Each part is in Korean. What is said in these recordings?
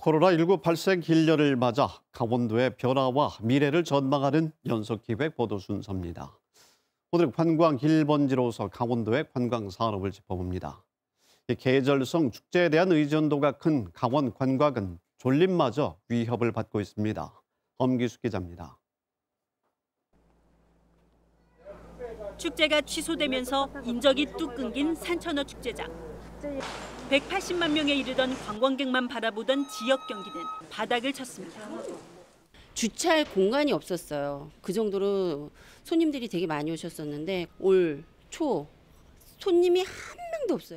코로나19 발생 길려를 맞아 강원도의 변화와 미래를 전망하는 연속기획 보도 순서입니다. 오늘 관광 1번지로서 강원도의 관광 산업을 짚어봅니다. 계절성 축제에 대한 의존도가 큰 강원 관광은 졸림마저 위협을 받고 있습니다. 엄기숙 기자입니다. 축제가 취소되면서 인적이 뚝 끊긴 산천어 축제장. 180만 명에 이르던 관광객만 바라보던 지역 경기는 바닥을 쳤습니다. 주차할 공간이 없었어요. 그 정도로 손님들이 되게 많이 오셨었는데 올 초 손님이 한 명도 없어요.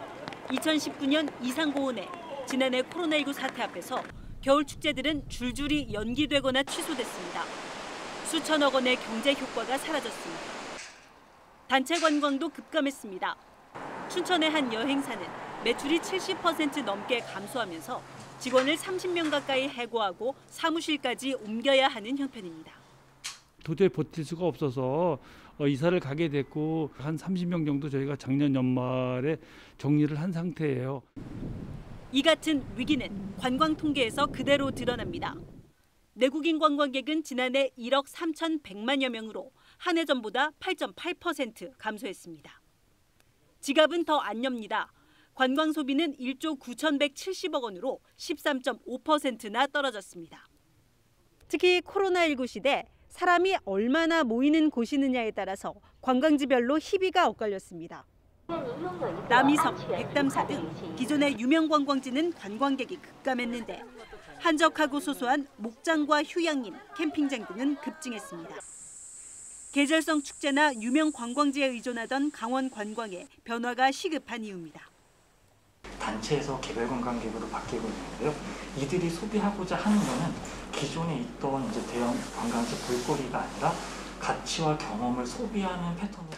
2019년 이상고온에 지난해 코로나19 사태 앞에서 겨울 축제들은 줄줄이 연기되거나 취소됐습니다. 수천억 원의 경제 효과가 사라졌습니다. 단체 관광도 급감했습니다. 춘천의 한 여행사는 매출이 70% 넘게 감소하면서 직원을 30명 가까이 해고하고 사무실까지 옮겨야 하는 형편입니다. 도저히 버틸 수가 없어서 이사를 가게 됐고 한 30명 정도 저희가 작년 연말에 정리를 한 상태예요. 이 같은 위기는 관광 통계에서 그대로 드러납니다. 내국인 관광객은 지난해 1억 3,100만여 명으로 한 해 전보다 8.8% 감소했습니다. 지갑은 더 안 엽니다. 관광 소비는 1조 9,170억 원으로 13.5%나 떨어졌습니다. 특히 코로나19 시대 사람이 얼마나 모이는 곳이느냐에 따라서 관광지별로 희비가 엇갈렸습니다. 남이섬, 백담사 등 기존의 유명 관광지는 관광객이 급감했는데 한적하고 소소한 목장과 휴양림, 캠핑장 등은 급증했습니다. 계절성 축제나 유명 관광지에 의존하던 강원 관광에 변화가 시급한 이유입니다. 단체에서 개별 관광객으로 바뀌고 있는데요. 이들이 소비하고자 하는 것은 기존에 있던 대형 관광지 볼거리가 아니라 가치와 경험을 소비하는 패턴으로.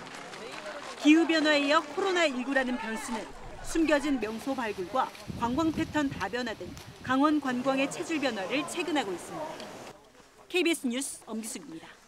기후변화에 이어 코로나19라는 변수는 숨겨진 명소 발굴과 관광 패턴 다변화 등 강원 관광의 체질 변화를 체근하고 있습니다. KBS 뉴스 엄기숙입니다.